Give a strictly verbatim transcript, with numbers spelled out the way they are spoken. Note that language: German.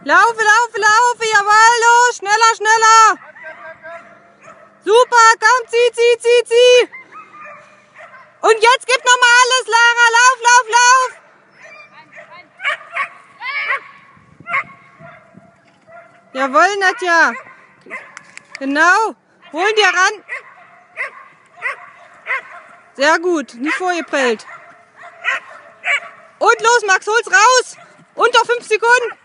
Laufe, laufe, laufe, jawohl, los, schneller, schneller. Super, komm, zieh, zieh, zieh, zieh. Und jetzt gib nochmal alles, Lara, lauf, lauf, lauf. Jawohl, Nadja. Genau, hol dir ran. Sehr gut, nicht vorgeprellt. Und los, Max, hol's raus. Unter fünf Sekunden.